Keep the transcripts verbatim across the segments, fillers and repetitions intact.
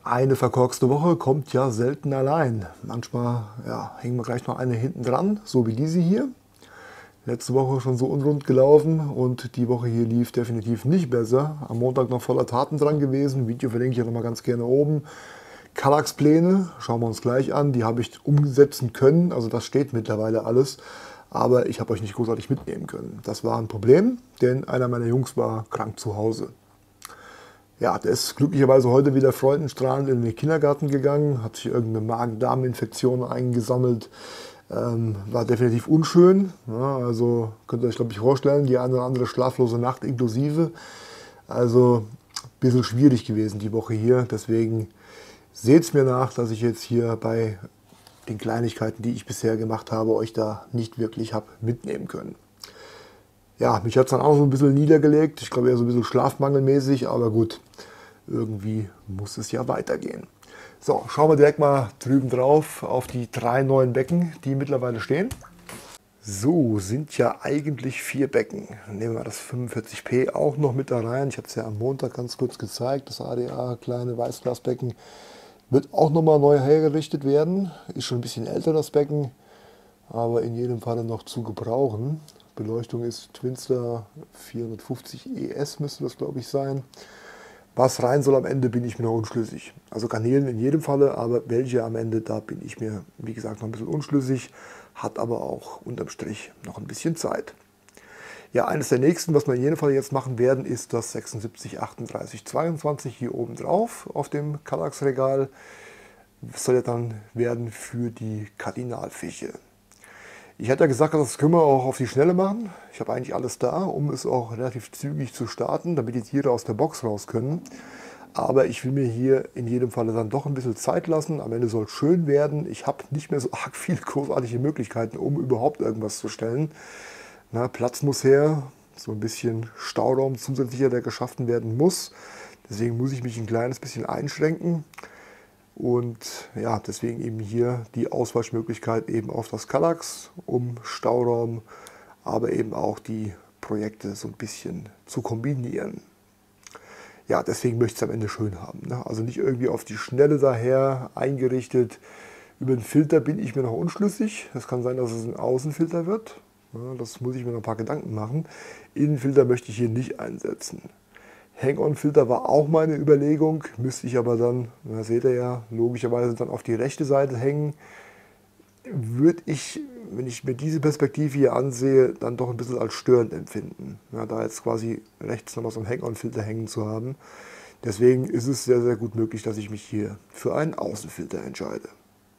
Eine verkorkste Woche kommt ja selten allein. Manchmal ja, hängen wir gleich noch eine hinten dran, so wie diese hier. Letzte Woche schon so unrund gelaufen und die Woche hier lief definitiv nicht besser. Am Montag noch voller Taten dran gewesen. Video verlinke ich ja noch mal ganz gerne oben. Kallax-Pläne, schauen wir uns gleich an. Die habe ich umsetzen können, also das steht mittlerweile alles. Aber ich habe euch nicht großartig mitnehmen können. Das war ein Problem, denn einer meiner Jungs war krank zu Hause. Ja, der ist glücklicherweise heute wieder freudenstrahlend in den Kindergarten gegangen, hat sich irgendeine Magen-Darm-Infektion eingesammelt, ähm, war definitiv unschön. Ja, also könnt ihr euch, glaube ich, vorstellen, die eine oder andere schlaflose Nacht inklusive. Also ein bisschen schwierig gewesen die Woche hier, deswegen seht es mir nach, dass ich jetzt hier bei den Kleinigkeiten, die ich bisher gemacht habe, euch da nicht wirklich habe mitnehmen können. Ja, mich hat es dann auch so ein bisschen niedergelegt. Ich glaube eher so ein bisschen schlafmangelmäßig, aber gut, irgendwie muss es ja weitergehen. So, schauen wir direkt mal drüben drauf auf die drei neuen Becken, die mittlerweile stehen. So, sind ja eigentlich vier Becken. Nehmen wir das fünfundvierzig P auch noch mit da rein. Ich hatte es ja am Montag ganz kurz gezeigt. Das A D A kleine Weißglasbecken wird auch nochmal neu hergerichtet werden. Ist schon ein bisschen älter das Becken, aber in jedem Fall noch zu gebrauchen. Beleuchtung ist Twinstar vierhundertfünfzig E S müsste das, glaube ich, sein. Was rein soll am Ende, bin ich mir noch unschlüssig. Also Garnelen in jedem Falle, aber welche am Ende, da bin ich mir, wie gesagt, noch ein bisschen unschlüssig. Hat aber auch unterm Strich noch ein bisschen Zeit. Ja, eines der nächsten, was wir in jedem Fall jetzt machen werden, ist das sechsundsiebzig achtunddreißig zweiundzwanzig hier oben drauf auf dem Kallax-Regal. Das soll ja dann werden für die Kardinalfische. Ich hatte ja gesagt, das können wir auch auf die Schnelle machen. Ich habe eigentlich alles da, um es auch relativ zügig zu starten, damit die Tiere aus der Box raus können. Aber ich will mir hier in jedem Fall dann doch ein bisschen Zeit lassen. Am Ende soll es schön werden. Ich habe nicht mehr so arg viele großartige Möglichkeiten, um überhaupt irgendwas zu stellen. Na, Platz muss her, so ein bisschen Stauraum zusätzlicher, der geschaffen werden muss. Deswegen muss ich mich ein kleines bisschen einschränken. Und ja, deswegen eben hier die Ausweichmöglichkeit eben auf das Kallax, um Stauraum, aber eben auch die Projekte so ein bisschen zu kombinieren. Ja, deswegen möchte ich es am Ende schön haben. Ne? Also nicht irgendwie auf die Schnelle daher eingerichtet. Über den Filter bin ich mir noch unschlüssig. Es kann sein, dass es ein Außenfilter wird. Ja, das muss ich mir noch ein paar Gedanken machen. Innenfilter möchte ich hier nicht einsetzen. Hang-on-Filter war auch meine Überlegung, müsste ich aber dann, da seht ihr ja, logischerweise dann auf die rechte Seite hängen. Würde ich, wenn ich mir diese Perspektive hier ansehe, dann doch ein bisschen als störend empfinden. Ja, da jetzt quasi rechts noch so einen Hang-on-Filter hängen zu haben. Deswegen ist es sehr, sehr gut möglich, dass ich mich hier für einen Außenfilter entscheide.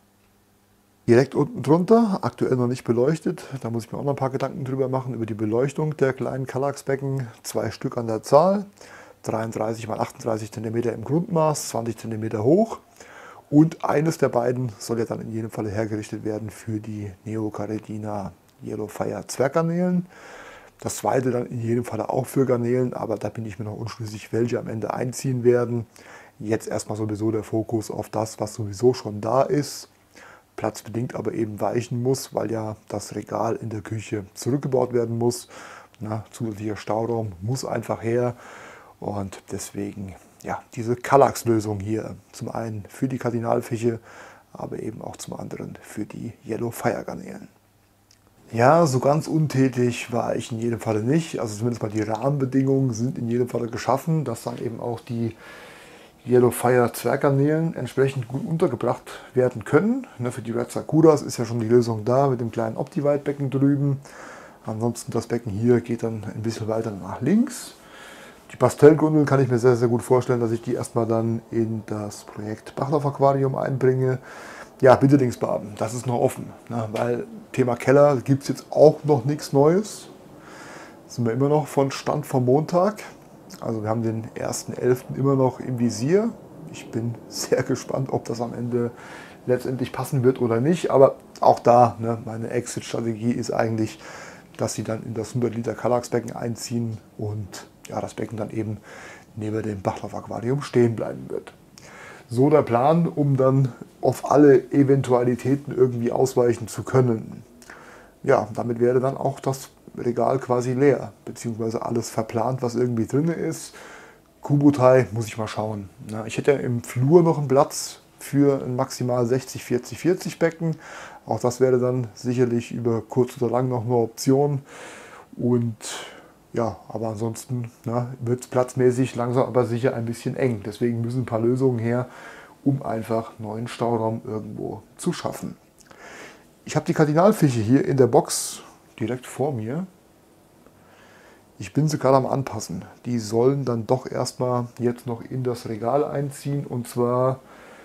Direkt unten drunter, aktuell noch nicht beleuchtet, da muss ich mir auch noch ein paar Gedanken drüber machen, über die Beleuchtung der kleinen Kallax-Becken. Zwei Stück an der Zahl. dreiunddreißig mal achtunddreißig Zentimeter im Grundmaß, zwanzig Zentimeter hoch. Und eines der beiden soll ja dann in jedem Fall hergerichtet werden für die Neocaridina Yellowfire Zwerggarnelen. Das zweite dann in jedem Fall auch für Garnelen, aber da bin ich mir noch unschlüssig, welche am Ende einziehen werden. Jetzt erstmal sowieso der Fokus auf das, was sowieso schon da ist. Platzbedingt aber eben weichen muss, weil ja das Regal in der Küche zurückgebaut werden muss. Na, zusätzlicher Stauraum muss einfach her. Und deswegen ja, diese Kallax-Lösung hier. Zum einen für die Kardinalfische, aber eben auch zum anderen für die Yellowfire Garnelen. Ja, so ganz untätig war ich in jedem Falle nicht. Also zumindest mal die Rahmenbedingungen sind in jedem Falle geschaffen, dass dann eben auch die Yellowfire Zwerggarnelen entsprechend gut untergebracht werden können. Für die Red Sakuras ist ja schon die Lösung da mit dem kleinen Optivite-Becken drüben. Ansonsten das Becken hier geht dann ein bisschen weiter nach links. Die Pastellgrundeln kann ich mir sehr, sehr gut vorstellen, dass ich die erstmal dann in das Projekt Bachlauf Aquarium einbringe. Ja, bitte Dingsbaben, das ist noch offen, ne? Weil Thema Keller gibt es jetzt auch noch nichts Neues. Sind wir immer noch von Stand vom Montag. Also wir haben den ersten elften immer noch im Visier. Ich bin sehr gespannt, ob das am Ende letztendlich passen wird oder nicht. Aber auch da, ne, meine Exit-Strategie ist eigentlich, dass sie dann in das hundert Liter Kallax-Becken einziehen und ja, das Becken dann eben neben dem Bachlauf-Aquarium stehen bleiben wird. So der Plan, um dann auf alle Eventualitäten irgendwie ausweichen zu können. Ja, damit wäre dann auch das Regal quasi leer, beziehungsweise alles verplant, was irgendwie drin ist. Kubotai muss ich mal schauen. Ja, ich hätte ja im Flur noch einen Platz für ein maximal sechzig vierzig vierzig Becken. Auch das wäre dann sicherlich über kurz oder lang noch eine Option. Und ja, aber ansonsten wird es platzmäßig langsam aber sicher ein bisschen eng. Deswegen müssen ein paar Lösungen her, um einfach neuen Stauraum irgendwo zu schaffen. Ich habe die Kardinalfische hier in der Box direkt vor mir. Ich bin sie gerade am Anpassen. Die sollen dann doch erstmal jetzt noch in das Regal einziehen, und zwar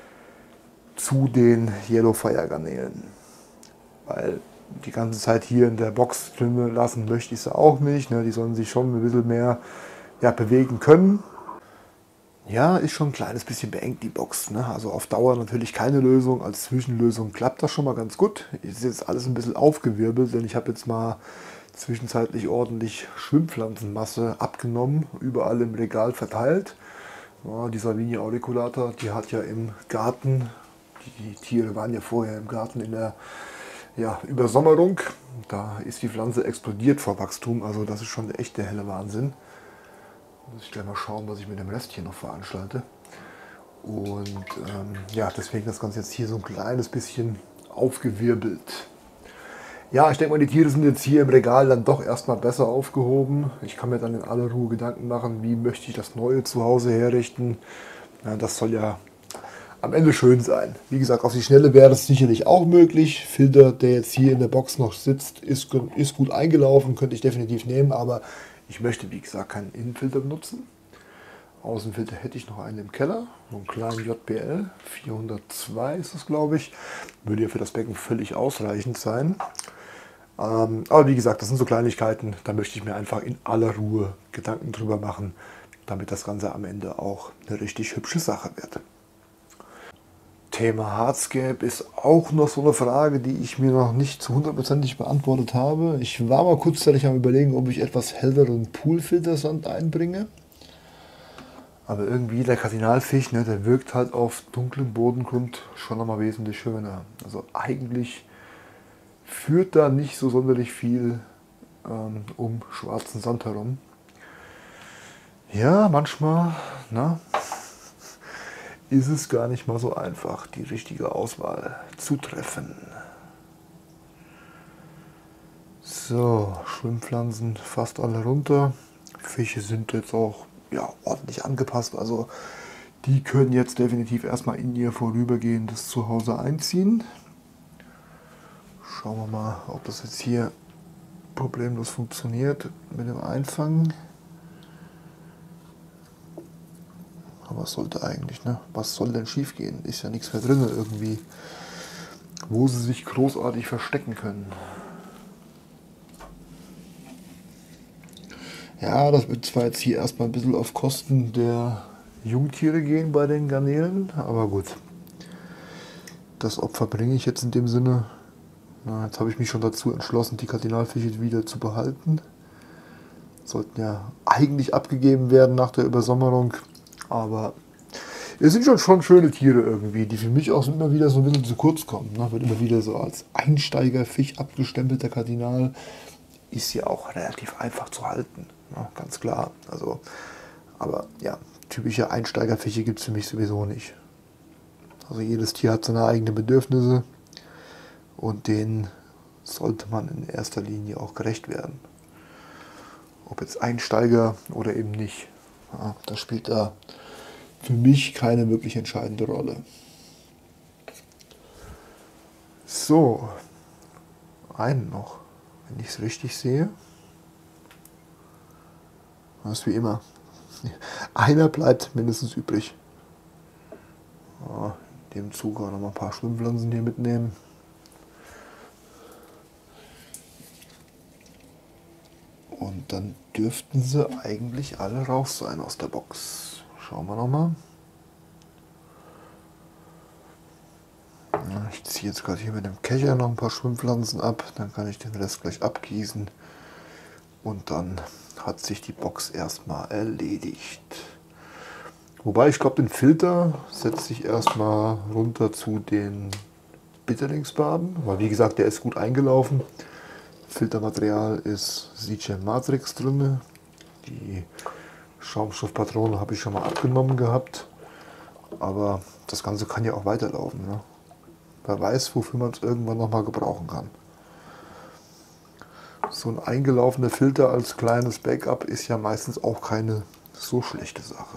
zu den Yellowfire Garnelen. Weil die ganze Zeit hier in der Box drin lassen möchte ich sie auch nicht. Die sollen sich schon ein bisschen mehr ja, bewegen können. Ja, ist schon ein kleines bisschen beengt die Box. Also auf Dauer natürlich keine Lösung. Als Zwischenlösung klappt das schon mal ganz gut. Ist jetzt alles ein bisschen aufgewirbelt, denn ich habe jetzt mal zwischenzeitlich ordentlich Schwimmpflanzenmasse abgenommen, überall im Regal verteilt. Ja, die Salvinia auriculata, die hat ja im Garten, die, die Tiere waren ja vorher im Garten in der ja, Übersommerung, da ist die Pflanze explodiert vor Wachstum, also das ist schon echt der helle Wahnsinn. Muss ich gleich mal schauen, was ich mit dem Rest hier noch veranstalte. Und ähm, ja, deswegen das Ganze jetzt hier so ein kleines bisschen aufgewirbelt. Ja, ich denke mal, die Tiere sind jetzt hier im Regal dann doch erstmal besser aufgehoben. Ich kann mir dann in aller Ruhe Gedanken machen, wie möchte ich das neue Zuhause herrichten. Ja, das soll ja am Ende schön sein. Wie gesagt, auf die Schnelle wäre das sicherlich auch möglich. Filter, der jetzt hier in der Box noch sitzt, ist, ist gut eingelaufen, könnte ich definitiv nehmen, aber ich möchte, wie gesagt, keinen Innenfilter benutzen. Außenfilter hätte ich noch einen im Keller, so einen kleinen J B L, vierhundertzwei ist das, glaube ich. Würde ja für das Becken völlig ausreichend sein. Ähm, aber wie gesagt, das sind so Kleinigkeiten, da möchte ich mir einfach in aller Ruhe Gedanken drüber machen, damit das Ganze am Ende auch eine richtig hübsche Sache wird. Thema Hardscape ist auch noch so eine Frage, die ich mir noch nicht zu hundertprozentig beantwortet habe. Ich war mal kurzzeitig am Überlegen, ob ich etwas helleren Poolfiltersand einbringe. Aber irgendwie der Kardinalfisch, ne, der wirkt halt auf dunklem Bodengrund schon nochmal wesentlich schöner. Also eigentlich führt da nicht so sonderlich viel ähm, um schwarzen Sand herum. Ja, manchmal na, ist es gar nicht mal so einfach, die richtige Auswahl zu treffen. So, Schwimmpflanzen fast alle runter. Fische sind jetzt auch ja, ordentlich angepasst. Also die können jetzt definitiv erstmal in ihr vorübergehendes Zuhause einziehen. Schauen wir mal, ob das jetzt hier problemlos funktioniert mit dem Einfangen. Aber es sollte eigentlich, ne? Was soll denn schief gehen? Ist ja nichts mehr drin irgendwie, wo sie sich großartig verstecken können. Ja, das wird zwar jetzt hier erstmal ein bisschen auf Kosten der Jungtiere gehen bei den Garnelen, aber gut. Das Opfer bringe ich jetzt in dem Sinne. Na, jetzt habe ich mich schon dazu entschlossen, die Kardinalfische wieder zu behalten. Sollten ja eigentlich abgegeben werden nach der Übersommerung. Aber es sind schon, schon schöne Tiere irgendwie, die für mich auch immer wieder so ein bisschen zu kurz kommen. Ne? Wird immer wieder so als Einsteigerfisch abgestempelt, der Kardinal. Ist ja auch relativ einfach zu halten, ne? Ganz klar. Also, aber ja, typische Einsteigerfische gibt es für mich sowieso nicht. Also jedes Tier hat seine eigenen Bedürfnisse und denen sollte man in erster Linie auch gerecht werden. Ob jetzt Einsteiger oder eben nicht, ja, das spielt da für mich keine wirklich entscheidende Rolle. So, einen noch, wenn ich es richtig sehe. Das ist wie immer. Einer bleibt mindestens übrig. Ja, in dem Zug auch noch mal ein paar Schwimmpflanzen hier mitnehmen. Und dann dürften sie eigentlich alle raus sein aus der Box. Schauen wir nochmal. Ja, ich ziehe jetzt gerade hier mit dem Kescher noch ein paar Schwimmpflanzen ab. Dann kann ich den Rest gleich abgießen. Und dann hat sich die Box erstmal erledigt. Wobei ich glaube, den Filter setze ich erstmal runter zu den Bitterlingsbarben. Weil wie gesagt, der ist gut eingelaufen. Filtermaterial ist Siegen Matrix drin. Die Schaumstoffpatrone habe ich schon mal abgenommen gehabt. Aber das Ganze kann ja auch weiterlaufen. Ne? Wer weiß, wofür man es irgendwann nochmal gebrauchen kann. So ein eingelaufener Filter als kleines Backup ist ja meistens auch keine so schlechte Sache.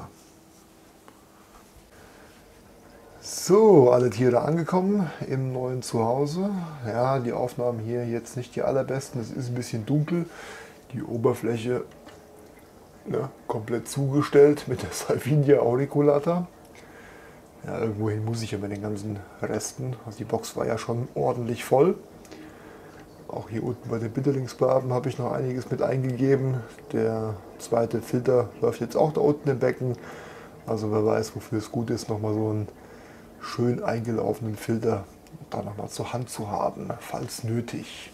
So, alle Tiere angekommen im neuen Zuhause. Ja, die Aufnahmen hier jetzt nicht die allerbesten. Es ist ein bisschen dunkel. Die Oberfläche, ne, komplett zugestellt mit der Salvinia auriculata. Ja, irgendwohin muss ich ja mit den ganzen Resten. Also die Box war ja schon ordentlich voll. Auch hier unten bei den Bitterlingsbarben habe ich noch einiges mit eingegeben. Der zweite Filter läuft jetzt auch da unten im Becken. Also wer weiß, wofür es gut ist, nochmal so einen schön eingelaufenen Filter da nochmal zur Hand zu haben, falls nötig.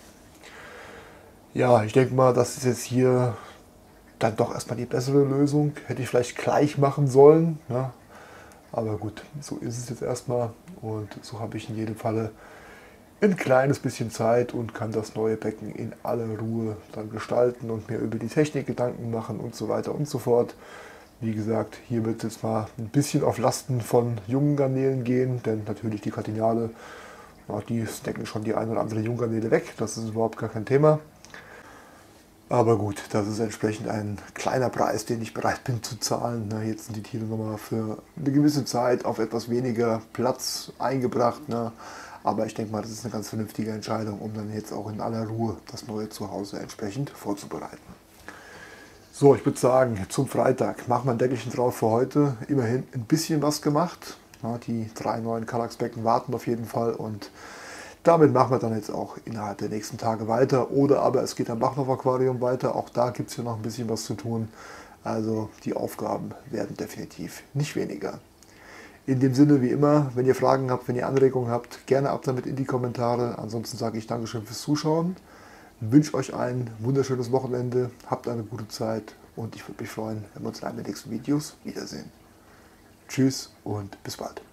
Ja, ich denke mal, das ist jetzt hier dann doch erstmal die bessere Lösung. Hätte ich vielleicht gleich machen sollen. Ja. Aber gut, so ist es jetzt erstmal. Und so habe ich in jedem Falle ein kleines bisschen Zeit und kann das neue Becken in aller Ruhe dann gestalten und mir über die Technik Gedanken machen und so weiter und so fort. Wie gesagt, hier wird es jetzt mal ein bisschen auf Lasten von jungen Garnelen gehen, denn natürlich die Kardinale, ja, die snacken schon die ein oder andere Junggarnele weg, das ist überhaupt gar kein Thema. Aber gut, das ist entsprechend ein kleiner Preis, den ich bereit bin zu zahlen. Na, jetzt sind die Tiere nochmal für eine gewisse Zeit auf etwas weniger Platz eingebracht. Ne? Aber ich denke mal, das ist eine ganz vernünftige Entscheidung, um dann jetzt auch in aller Ruhe das neue Zuhause entsprechend vorzubereiten. So, ich würde sagen, zum Freitag machen wir ein Deckelchen drauf für heute. Immerhin ein bisschen was gemacht. Ja, die drei neuen Kallax-Becken warten auf jeden Fall und damit machen wir dann jetzt auch innerhalb der nächsten Tage weiter. Oder aber es geht am Bachnhof-Aquarium weiter. Auch da gibt es hier noch ein bisschen was zu tun. Also die Aufgaben werden definitiv nicht weniger. In dem Sinne wie immer, wenn ihr Fragen habt, wenn ihr Anregungen habt, gerne ab damit in die Kommentare. Ansonsten sage ich Dankeschön fürs Zuschauen. Wünsche euch ein wunderschönes Wochenende, habt eine gute Zeit und ich würde mich freuen, wenn wir uns in einem der nächsten Videos wiedersehen. Tschüss und bis bald.